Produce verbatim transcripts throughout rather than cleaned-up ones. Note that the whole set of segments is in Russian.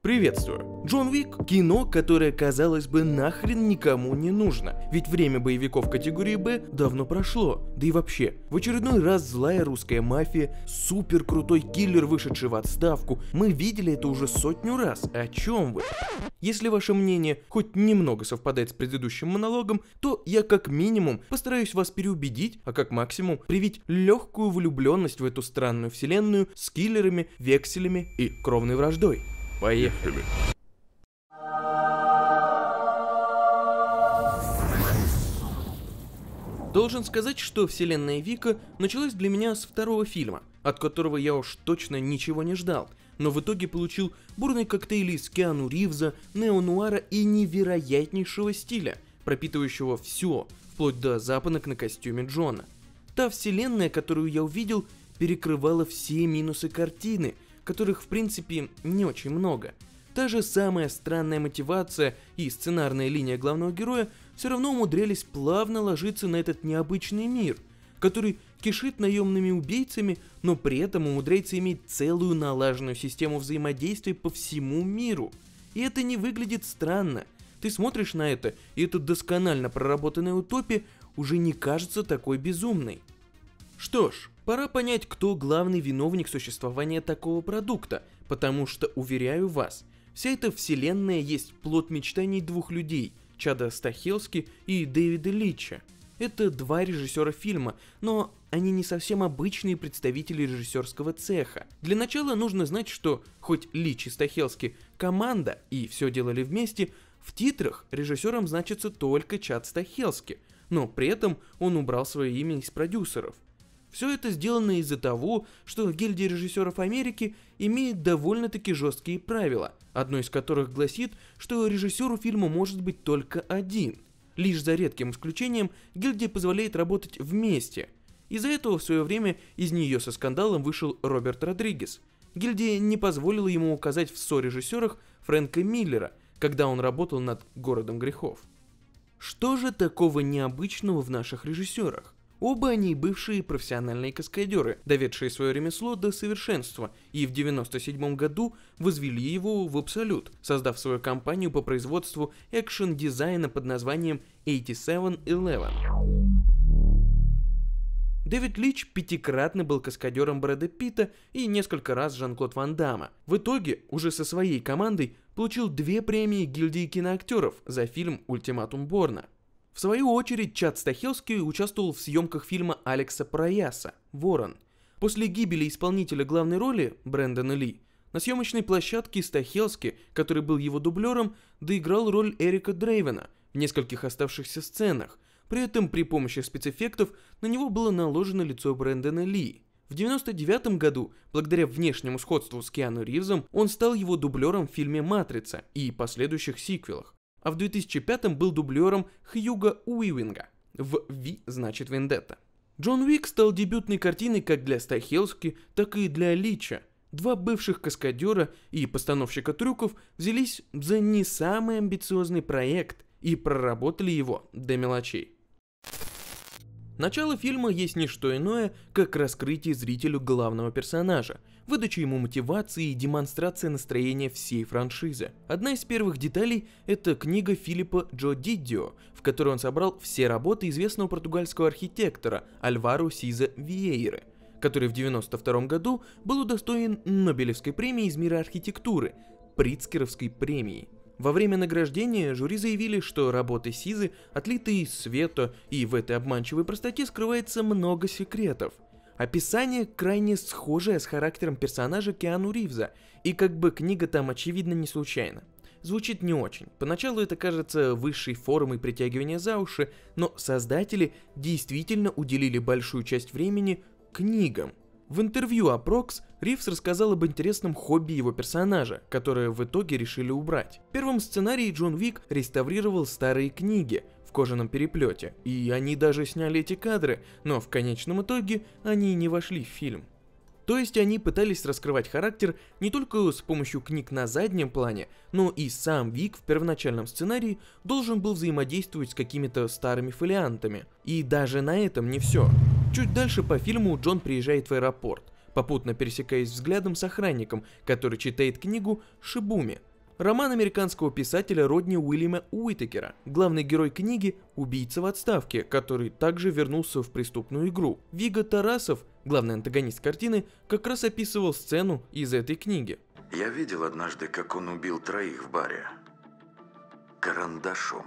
Приветствую. Джон Уик – кино, которое, казалось бы, нахрен никому не нужно, ведь время боевиков категории Б давно прошло. Да и вообще, в очередной раз злая русская мафия, супер крутой киллер, вышедший в отставку, мы видели это уже сотню раз. О чем вы? Если ваше мнение хоть немного совпадает с предыдущим монологом, то я как минимум постараюсь вас переубедить, а как максимум привить легкую влюбленность в эту странную вселенную с киллерами, векселями и кровной враждой. Поехали. Должен сказать, что вселенная Вика началась для меня с второго фильма, от которого я уж точно ничего не ждал, но в итоге получил бурный коктейль из Киану Ривза, неонуара и невероятнейшего стиля, пропитывающего все, вплоть до запонок на костюме Джона. Та вселенная, которую я увидел, перекрывала все минусы картины, которых в принципе не очень много. Та же самая странная мотивация и сценарная линия главного героя все равно умудрялись плавно ложиться на этот необычный мир, который кишит наемными убийцами, но при этом умудряется иметь целую налаженную систему взаимодействия по всему миру. И это не выглядит странно. Ты смотришь на это, и эта досконально проработанная утопия уже не кажется такой безумной. Что ж, пора понять, кто главный виновник существования такого продукта, потому что, уверяю вас, вся эта вселенная есть плод мечтаний двух людей, Чада Стахелски и Дэвида Лича. Это два режиссера фильма, но они не совсем обычные представители режиссерского цеха. Для начала нужно знать, что хоть Лич и Стахелски команда и все делали вместе, в титрах режиссером значится только Чад Стахелски, но при этом он убрал свое имя из продюсеров. Все это сделано из-за того, что гильдия режиссеров Америки имеет довольно-таки жесткие правила, одно из которых гласит, что режиссеру фильма может быть только один. Лишь за редким исключением гильдия позволяет работать вместе. Из-за этого в свое время из нее со скандалом вышел Роберт Родригес. Гильдия не позволила ему указать в сорежиссерах Фрэнка Миллера, когда он работал над «Городом грехов». Что же такого необычного в наших режиссерах? Оба они бывшие профессиональные каскадеры, доведшие свое ремесло до совершенства, и в девяносто седьмом году возвели его в абсолют, создав свою компанию по производству экшн-дизайна под названием восемьдесят семь одиннадцать. Дэвид Лич пятикратно был каскадером Брэда Питта и несколько раз Жан-Клод Ван Дамма. В итоге, уже со своей командой, получил две премии гильдии киноактеров за фильм «Ультиматум Борна». В свою очередь, Чад Стахелски участвовал в съемках фильма Алекса Прояса «Ворон». После гибели исполнителя главной роли, Брэндона Ли, на съемочной площадке Стахелски, который был его дублером, доиграл роль Эрика Дрейвена в нескольких оставшихся сценах. При этом при помощи спецэффектов на него было наложено лицо Брэндона Ли. В девяносто девятом году, благодаря внешнему сходству с Киану Ривзом, он стал его дублером в фильме «Матрица» и последующих сиквелах. А в две тысячи пятом был дублером Хьюга Уивинга в «Ви значит Вендетта». Джон Уик стал дебютной картиной как для Стахелски, так и для Лича. Два бывших каскадера и постановщика трюков взялись за не самый амбициозный проект и проработали его до мелочей. Начало фильма есть не что иное, как раскрытие зрителю главного персонажа, выдача ему мотивации и демонстрация настроения всей франшизы. Одна из первых деталей – это книга Филиппа Джо Диддио, в которой он собрал все работы известного португальского архитектора Альваро Сиза Виейры, который в девяносто втором году был удостоен Нобелевской премии из мира архитектуры, Прицкеровской премии. Во время награждения жюри заявили, что работы Сизы отлиты из света, и в этой обманчивой простоте скрывается много секретов. Описание крайне схожее с характером персонажа Киану Ривза, и как бы книга там очевидно не случайно. Звучит не очень. Поначалу это кажется высшей формой притягивания за уши, но создатели действительно уделили большую часть времени книгам. В интервью о Прокс Ривз рассказал об интересном хобби его персонажа, которое в итоге решили убрать. В первом сценарии Джон Уик реставрировал старые книги в кожаном переплете, и они даже сняли эти кадры, но в конечном итоге они не вошли в фильм. То есть они пытались раскрывать характер не только с помощью книг на заднем плане, но и сам Вик в первоначальном сценарии должен был взаимодействовать с какими-то старыми фолиантами. И даже на этом не все. Чуть дальше по фильму Джон приезжает в аэропорт, попутно пересекаясь взглядом с охранником, который читает книгу Шибуми, Роман американского писателя Родни Уильяма Уитакера. Главный герой книги – убийца в отставке, который также вернулся в преступную игру. Виго Тарасов, главный антагонист картины, как раз описывал сцену из этой книги. Я видел однажды, как он убил троих в баре. Карандашом.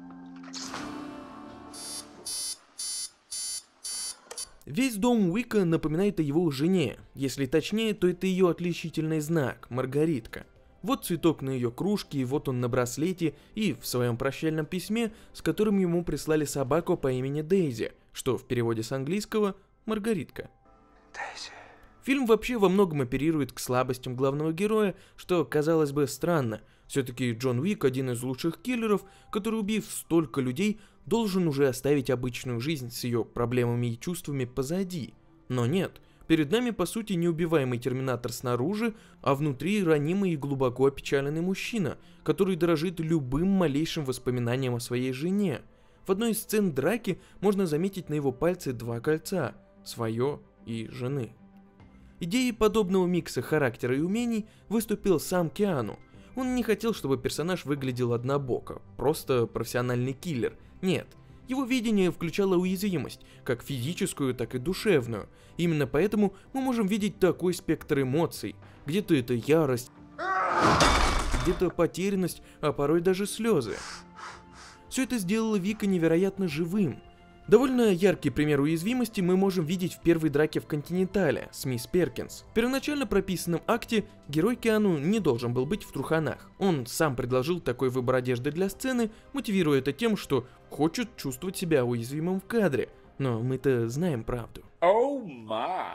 Весь дом Уика напоминает о его жене. Если точнее, то это ее отличительный знак – Маргаритка. Вот цветок на ее кружке, вот он на браслете и в своем прощальном письме, с которым ему прислали собаку по имени Дейзи, что в переводе с английского «Маргаритка». Дейзи. Фильм вообще во многом оперирует к слабостям главного героя, что, казалось бы, странно. Все-таки Джон Уик один из лучших киллеров, который, убив столько людей, должен уже оставить обычную жизнь с ее проблемами и чувствами позади. Но нет. Перед нами, по сути, неубиваемый терминатор снаружи, а внутри ранимый и глубоко опечаленный мужчина, который дорожит любым малейшим воспоминанием о своей жене. В одной из сцен драки можно заметить на его пальце два кольца – свое и жены. Идеей подобного микса характера и умений выступил сам Киану. Он не хотел, чтобы персонаж выглядел однобоко, просто профессиональный киллер. Нет. Его видение включало уязвимость, как физическую, так и душевную. Именно поэтому мы можем видеть такой спектр эмоций. Где-то это ярость, где-то потерянность, а порой даже слезы. Все это сделало Вика невероятно живым. Довольно яркий пример уязвимости мы можем видеть в первой драке в Континентале с мисс Перкинс. В первоначально прописанном акте герой Киану не должен был быть в труханах. Он сам предложил такой выбор одежды для сцены, мотивируя это тем, что хочет чувствовать себя уязвимым в кадре. Но мы-то знаем правду. Oh my.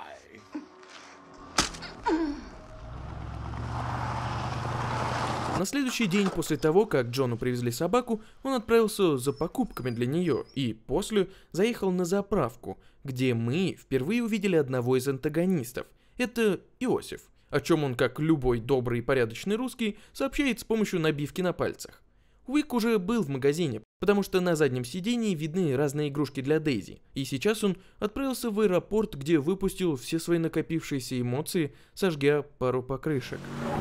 На следующий день после того, как Джону привезли собаку, он отправился за покупками для нее и после заехал на заправку, где мы впервые увидели одного из антагонистов. Это Иосиф, о чем он, как любой добрый и порядочный русский, сообщает с помощью набивки на пальцах. Уик уже был в магазине, потому что на заднем сидении видны разные игрушки для Дейзи, и сейчас он отправился в аэропорт, где выпустил все свои накопившиеся эмоции, сожгя пару покрышек.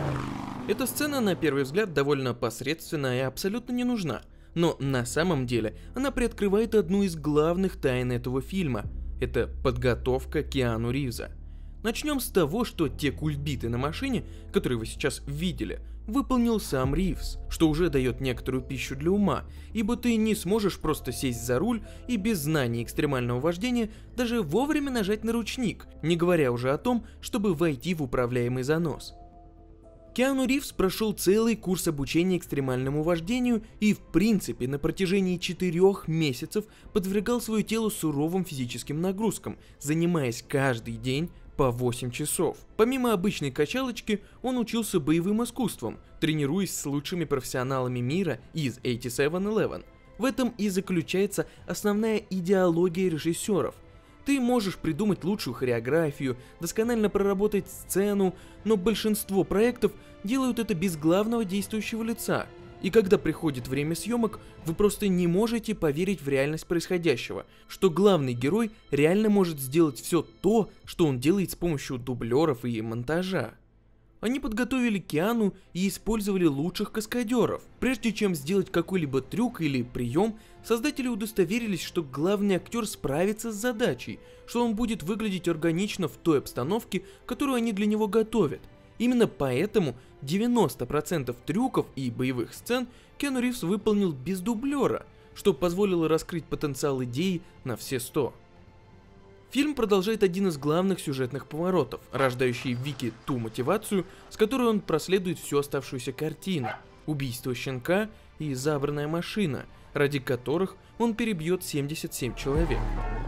Эта сцена, на первый взгляд, довольно посредственная и абсолютно не нужна, но на самом деле она приоткрывает одну из главных тайн этого фильма – это подготовка Киану Ривза. Начнем с того, что те кульбиты на машине, которые вы сейчас видели, выполнил сам Ривз, что уже дает некоторую пищу для ума, ибо ты не сможешь просто сесть за руль и без знаний экстремального вождения даже вовремя нажать на ручник, не говоря уже о том, чтобы войти в управляемый занос. Киану Ривз прошел целый курс обучения экстремальному вождению и, в принципе, на протяжении четырех месяцев подвергал свое тело суровым физическим нагрузкам, занимаясь каждый день по восемь часов. Помимо обычной качалочки, он учился боевым искусствам, тренируясь с лучшими профессионалами мира из восемь одиннадцать. В этом и заключается основная идеология режиссеров. Ты можешь придумать лучшую хореографию, досконально проработать сцену, но большинство проектов делают это без главного действующего лица. И когда приходит время съемок, вы просто не можете поверить в реальность происходящего, что главный герой реально может сделать все то, что он делает с помощью дублеров и монтажа. Они подготовили Киану и использовали лучших каскадеров. Прежде чем сделать какой-либо трюк или прием, создатели удостоверились, что главный актер справится с задачей, что он будет выглядеть органично в той обстановке, которую они для него готовят. Именно поэтому девяносто процентов трюков и боевых сцен Киану Ривз выполнил без дублера, что позволило раскрыть потенциал идеи на все сто. Фильм продолжает один из главных сюжетных поворотов, рождающий в Вике ту мотивацию, с которой он проследует всю оставшуюся картину – убийство щенка и забранная машина, ради которых он перебьет семьдесят семь человек.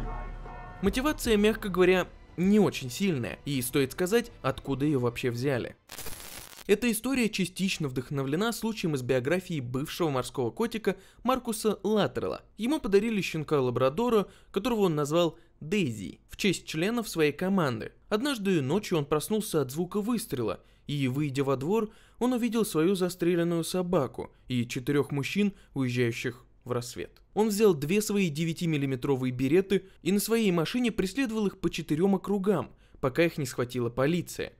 Мотивация, мягко говоря, не очень сильная, и стоит сказать, откуда ее вообще взяли. Эта история частично вдохновлена случаем из биографии бывшего морского котика Маркуса Латтерелла. Ему подарили щенка-лабрадора, которого он назвал Дейзи, в честь членов своей команды. Однажды ночью он проснулся от звука выстрела, и, выйдя во двор, он увидел свою застреленную собаку и четырех мужчин, уезжающих в рассвет. Он взял две свои девятимиллиметровые береты и на своей машине преследовал их по четырем округам, пока их не схватила полиция.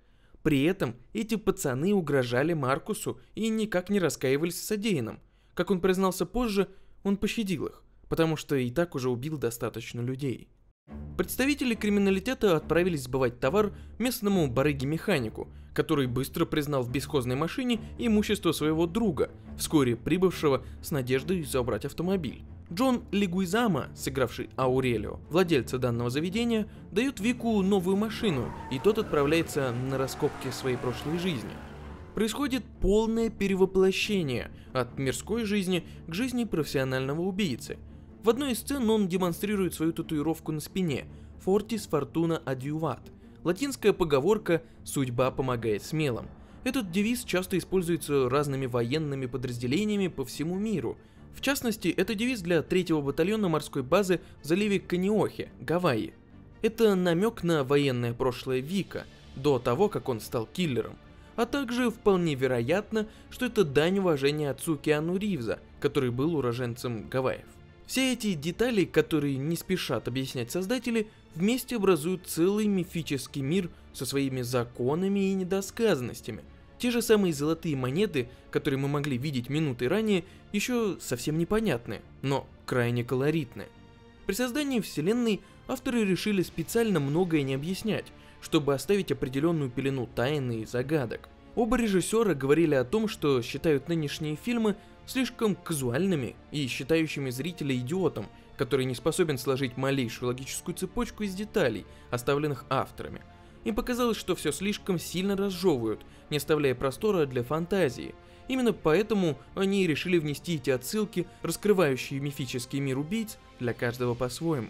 При этом эти пацаны угрожали Маркусу и никак не раскаивались в содеянном. Как он признался позже, он пощадил их, потому что и так уже убил достаточно людей. Представители криминалитета отправились сбывать товар местному барыге-механику, который быстро признал в бесхозной машине имущество своего друга, вскоре прибывшего с надеждой забрать автомобиль. Джон Легуизамо, сыгравший Аурелио, владельца данного заведения, дает Вику новую машину, и тот отправляется на раскопки своей прошлой жизни. Происходит полное перевоплощение от мирской жизни к жизни профессионального убийцы. В одной из сцен он демонстрирует свою татуировку на спине «Fortis Fortuna Adiuvat». Латинская поговорка «Судьба помогает смелым». Этот девиз часто используется разными военными подразделениями по всему миру. В частности, это девиз для третьего батальона морской базы в заливе Каниохе, Гавайи. Это намек на военное прошлое Вика, до того, как он стал киллером. А также вполне вероятно, что это дань уважения отцу Киану Ривза, который был уроженцем Гавайев. Все эти детали, которые не спешат объяснять создатели, вместе образуют целый мифический мир со своими законами и недосказанностями. Те же самые золотые монеты, которые мы могли видеть минуты ранее, еще совсем непонятны, но крайне колоритны. При создании вселенной авторы решили специально многое не объяснять, чтобы оставить определенную пелену тайны и загадок. Оба режиссера говорили о том, что считают нынешние фильмы слишком казуальными и считающими зрителя идиотом, который не способен сложить малейшую логическую цепочку из деталей, оставленных авторами. Им показалось, что все слишком сильно разжевывают, не оставляя простора для фантазии. Именно поэтому они решили внести эти отсылки, раскрывающие мифический мир убийц, для каждого по-своему.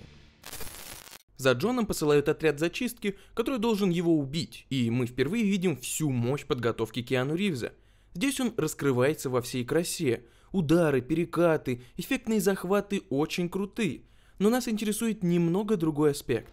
За Джоном посылают отряд зачистки, который должен его убить, и мы впервые видим всю мощь подготовки Киану Ривза. Здесь он раскрывается во всей красе. Удары, перекаты, эффектные захваты очень круты. Но нас интересует немного другой аспект.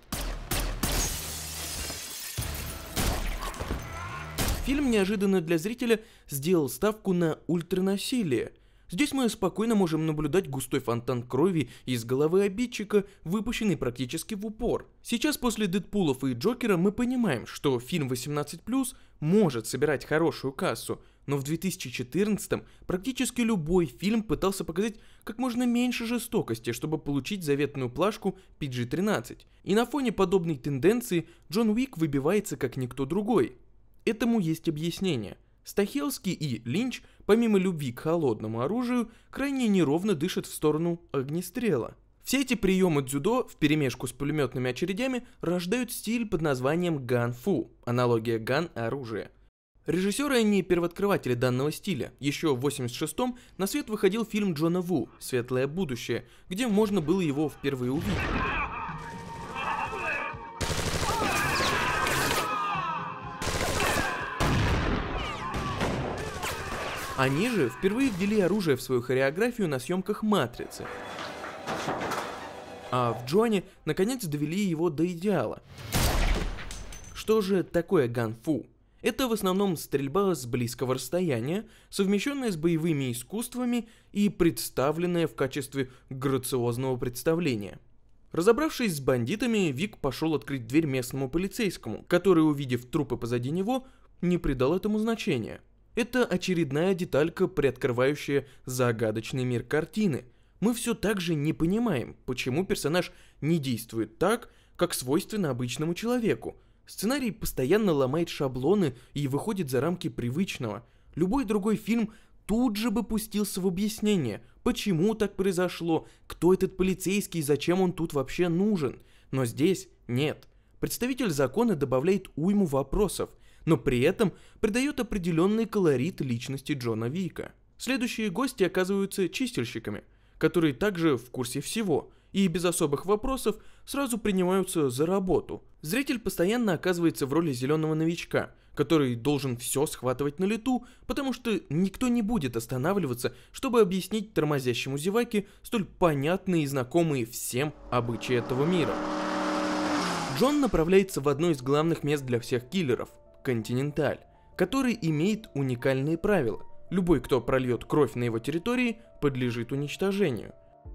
Фильм неожиданно для зрителя сделал ставку на ультранасилие. Здесь мы спокойно можем наблюдать густой фонтан крови из головы обидчика, выпущенный практически в упор. Сейчас после Дэдпулов и Джокера мы понимаем, что фильм восемнадцать плюс может собирать хорошую кассу, но в две тысячи четырнадцатом практически любой фильм пытался показать как можно меньше жестокости, чтобы получить заветную плашку пи джи тринадцать. И на фоне подобной тенденции Джон Уик выбивается как никто другой. Этому есть объяснение. Стахелский и Линч, помимо любви к холодному оружию, крайне неровно дышат в сторону огнестрела. Все эти приемы дзюдо вперемешку с пулеметными очередями рождают стиль под названием ган-фу, аналогия ган – оружие. Режиссеры не первооткрыватели данного стиля. Еще в восемьдесят шестом на свет выходил фильм Джона Ву «Светлое будущее», где можно было его впервые увидеть. Они же впервые ввели оружие в свою хореографию на съемках «Матрицы». А в Джоне наконец довели его до идеала. Что же такое ган-фу? Это в основном стрельба с близкого расстояния, совмещенная с боевыми искусствами и представленная в качестве грациозного представления. Разобравшись с бандитами, Вик пошел открыть дверь местному полицейскому, который, увидев трупы позади него, не придал этому значения. Это очередная деталька, приоткрывающая загадочный мир картины. Мы все так же не понимаем, почему персонаж не действует так, как свойственно обычному человеку. Сценарий постоянно ломает шаблоны и выходит за рамки привычного. Любой другой фильм тут же бы пустился в объяснение, почему так произошло, кто этот полицейский и зачем он тут вообще нужен. Но здесь нет. Представитель закона добавляет уйму вопросов, но при этом придает определенный колорит личности Джона Вика. Следующие гости оказываются чистильщиками, которые также в курсе всего и без особых вопросов сразу принимаются за работу. Зритель постоянно оказывается в роли зеленого новичка, который должен все схватывать на лету, потому что никто не будет останавливаться, чтобы объяснить тормозящему зеваке столь понятные и знакомые всем обычаи этого мира. Джон направляется в одно из главных мест для всех киллеров – Континенталь, который имеет уникальные правила. Любой, кто прольет кровь на его территории, подлежит уничтожению.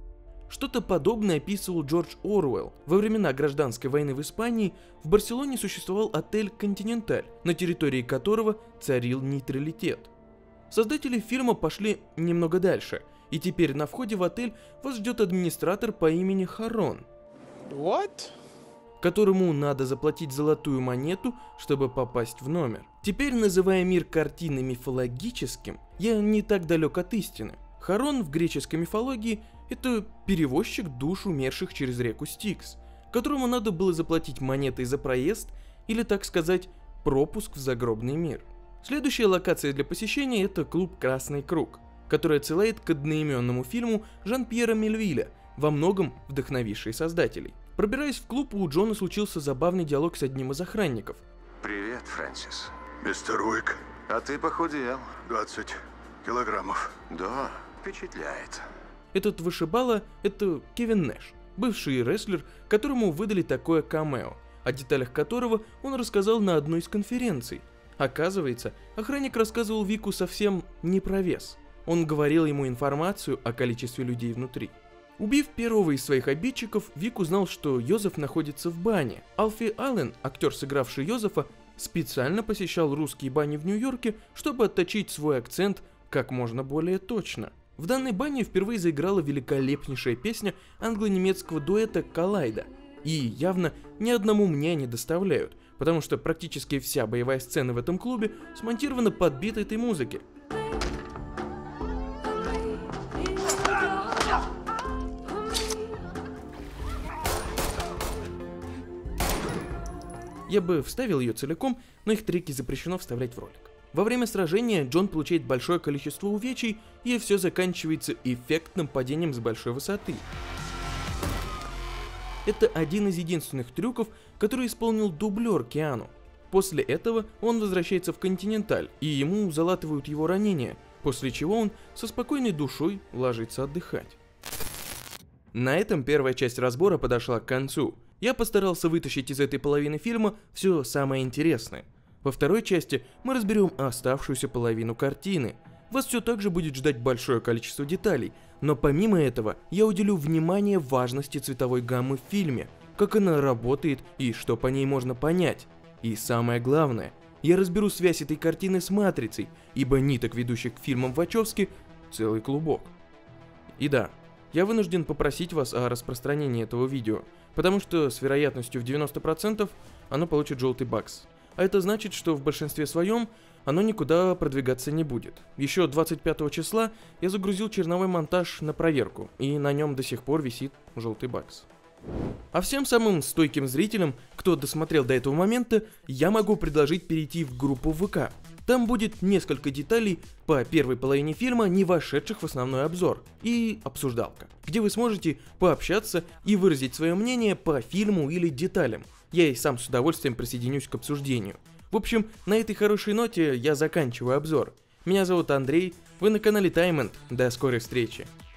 Что-то подобное описывал Джордж Оруэлл. Во времена гражданской войны в Испании в Барселоне существовал отель «Континенталь», на территории которого царил нейтралитет. Создатели фильма пошли немного дальше, и теперь на входе в отель вас ждет администратор по имени Харон, What? которому надо заплатить золотую монету, чтобы попасть в номер. Теперь, называя мир картины мифологическим, я не так далек от истины. Харон в греческой мифологии – это перевозчик душ умерших через реку Стикс, которому надо было заплатить монетой за проезд или, так сказать, пропуск в загробный мир. Следующая локация для посещения – это клуб «Красный круг», который отсылает к одноименному фильму Жан-Пьера Мельвиля, во многом вдохновивший создателей. Пробираясь в клуб, у Джона случился забавный диалог с одним из охранников. Привет, Фрэнсис. Мистер Уик, А ты похудел. двадцать килограммов. Да, впечатляет. Этот вышибала – это Кевин Нэш, бывший рестлер, которому выдали такое камео, о деталях которого он рассказал на одной из конференций. Оказывается, охранник рассказывал Вику совсем не про вес. Он говорил ему информацию о количестве людей внутри. Убив первого из своих обидчиков, Вик узнал, что Йозеф находится в бане. Алфи Аллен, актер, сыгравший Йозефа, специально посещал русские бани в Нью-Йорке, чтобы отточить свой акцент как можно более точно. В данной бане впервые заиграла великолепнейшая песня англо-немецкого дуэта «Коллайда». И явно ни одному мне не доставляют, потому что практически вся боевая сцена в этом клубе смонтирована под бит этой музыки. Я бы вставил ее целиком, но их треки запрещено вставлять в ролик. Во время сражения Джон получает большое количество увечий, и все заканчивается эффектным падением с большой высоты. Это один из единственных трюков, который исполнил дублер Киану. После этого он возвращается в Континенталь, и ему залатывают его ранение, после чего он со спокойной душой ложится отдыхать. На этом первая часть разбора подошла к концу. Я постарался вытащить из этой половины фильма все самое интересное. Во второй части мы разберем оставшуюся половину картины. Вас все так же будет ждать большое количество деталей, но помимо этого я уделю внимание важности цветовой гаммы в фильме, как она работает и что по ней можно понять. И самое главное, я разберу связь этой картины с «Матрицей», ибо ниток, ведущих к фильмам Вачовски, целый клубок. И да, я вынужден попросить вас о распространении этого видео, потому что с вероятностью в девяносто процентов оно получит желтый бакс. А это значит, что в большинстве своем оно никуда продвигаться не будет. Еще двадцать пятого числа я загрузил черновой монтаж на проверку, и на нем до сих пор висит желтый бакс. А всем самым стойким зрителям, кто досмотрел до этого момента, я могу предложить перейти в группу ВК. Там будет несколько деталей по первой половине фильма, не вошедших в основной обзор, и обсуждалка, где вы сможете пообщаться и выразить свое мнение по фильму или деталям. Я и сам с удовольствием присоединюсь к обсуждению. В общем, на этой хорошей ноте я заканчиваю обзор. Меня зовут Андрей, вы на канале Таймент. До скорой встречи.